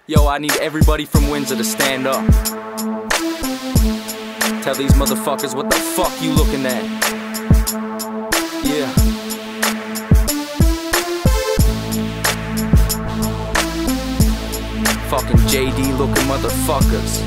Yo, I need everybody from Windsor to stand up. Tell these motherfuckers what the fuck you looking at. Yeah. Fucking JD looking motherfuckers.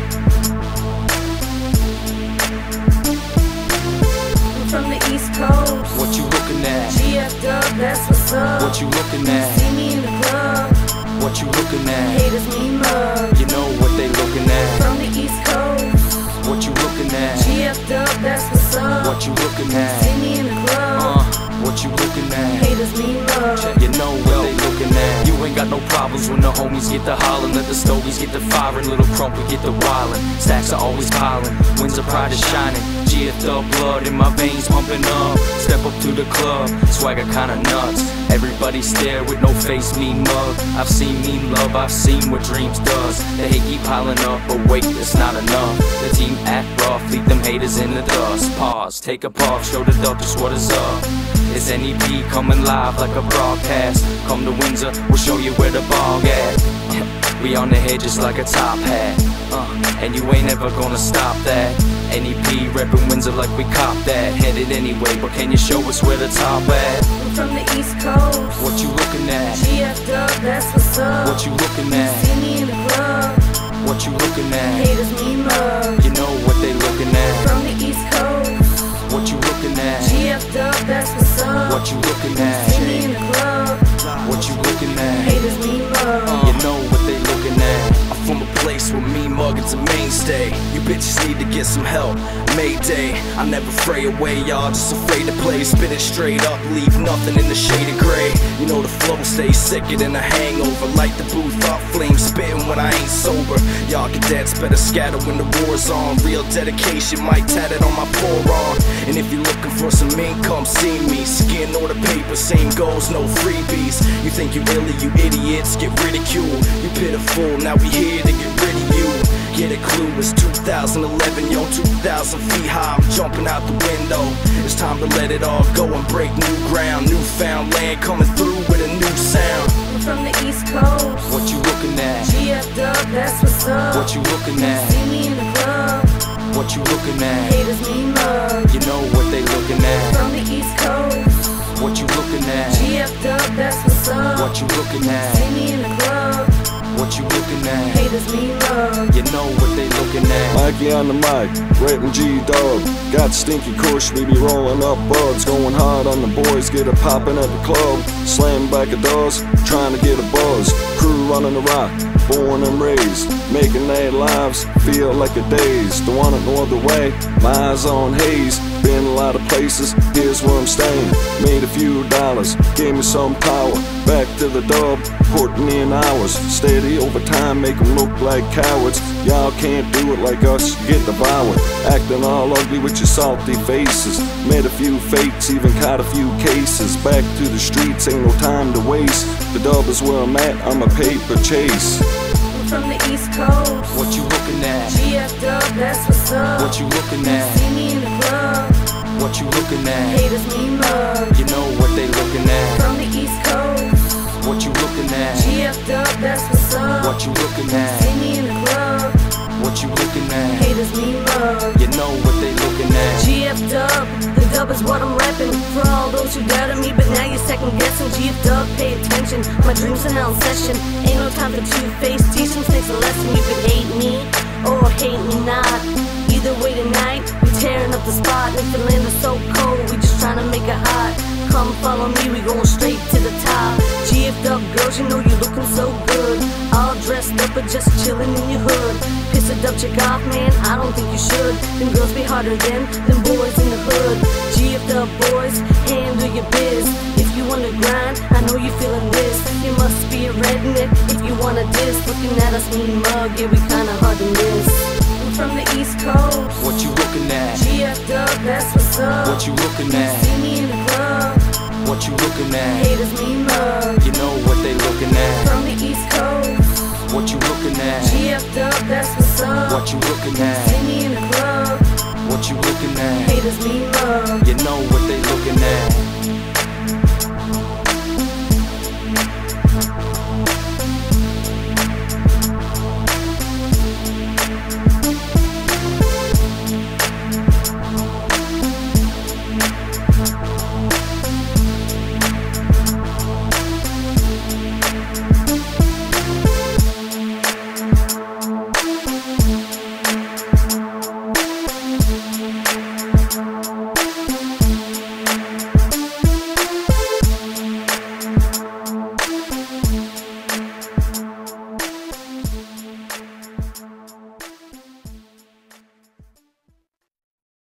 From the East Coast. What you looking at? GF Dub, that's what's up. What you looking at? See me in the club. What you looking at? Haters mean mug. You know what they looking at? From the East Coast. What you looking at? GF Dub, that's what's up. What you looking at? See me in the club. What you looking at? Haters mean mug. You know what they looking at. You ain't got no problems when the homies get the hollering. Let the stogies get the firing. Little crumpy get the wildin'. Stacks are always piling. Windsor pride is shining. GF Dub blood in my veins pumping up. Step up to the club, swagger kinda nuts. Everybody stare with no face, mean mug. I've seen mean love, I've seen what dreams does. The hate keep piling up, but wait, it's not enough. The team act rough, leave them haters in the dust. Pause, take a puff, show the dub just what is up. It's NEP coming live like a broadcast. Come to Windsor, we'll show you where the ball at. We on the head just like a top hat. And you ain't ever gonna stop that. NEP reppin' Windsor like we cop that. Headed anyway, but can you show us where the top at? From the East Coast. What you looking at? GF Dub, that's what's up. What you looking at? See me in the club. What you looking at? Haters mean mug. You know what they looking at? From the East Coast. What you looking at? GF Dub, that's what's up. What you looking at? See me in the club. What you looking at? Haters mean mug. You know what they looking at? I'm from a place where mean mugging's a mainstay. You bitches need to get some help. Mayday, I never fray away, y'all just afraid to play. Spit it straight up, leave nothing in the shade of gray. You know the flow stays sicker than a hangover. Light the booth up, flame spitting when I ain't sober. Y'all cadets better scatter when the war's on. Real dedication, might tat it on my forearm. And if you're looking for some income, see me. Skin or the paper, same goals, no freebies. You think you really, you idiots, get ridiculed. You pitiful, now we here to get rid of you. Get a clue, it's 2011, yo, 2,000 feet high, I'm jumping out the window. It's time to let it all go and break new ground. Newfound land coming through with a new sound. From the East Coast. What you looking at? GF Dub, that's what's up. What you looking at? See me in the club. What you looking at? Haters mean mug. You know what they looking at? From the East Coast. What you looking at? GF Dub, that's what's up. What you looking at? See me in the club. What you looking at? Haters mean mug. You know what they looking at? Mikey on the mic, rapping G-Dub. Got stinky kush, we be rolling up buds. Going hard on the boys, get it poppin' at the club. Slamming back of doors, trying to get a buzz. Crew running the rock, born and raised. Making their lives feel like a daze. Don't want it no other way, my eyes on haze. Been a lot of places, here's where I'm staying. Made a few dollars, gave me some power. Back to the dub, putting in hours. Steady over time, make them look like cowards. Y'all can't do it like us, get devoured. Acting all ugly with your salty faces. Met a few fakes, even caught a few cases. Back to the streets, ain't no time to waste. The dub is where I'm at, I'm a paper chase. From the East Coast. What you looking at? GF Dub, that's what's up. What you looking at? See me in the club. What you looking at? Haters mean mug. You know what they looking at? From the East Coast. What you looking at? GF Dub, that's what's up. What you looking at? See me in the club. What you looking at? Haters mean mug. You know what they looking at? GF Dub, the dub is what I'm reppin'. For all those who doubted me, but now you're second guessing. GF Dub, pay attention. My dreams are now in session. Ain't no time for two-faced. Teach some snakes a lesson. You can hate me or hate me not. Either way tonight, we tearing up the spot. If the land is so cold, we just trying to make it hot. Come follow me, we going straight to the top. GF Dub girls, you know you're looking so good. All dressed up but just chilling in your hood. Piss a dub chick off, man, I don't think you should. Them girls be harder than them boys in the hood. GF Dub boys, handle your biz. If you wanna grind, I know you feeling this. You must be a redneck if you wanna diss. Looking at us mean mug, yeah, we kinda hard to miss. From the East Coast. What you looking at? GF Dub, that's what's up. What you looking at? See me in the club. What you looking at? Haters mean mug. You know what they looking at? From the East Coast. What you looking at? GF Dub, that's what's up. What you looking at? See me in the club. What you looking at? Haters mean mug. You know what they looking at?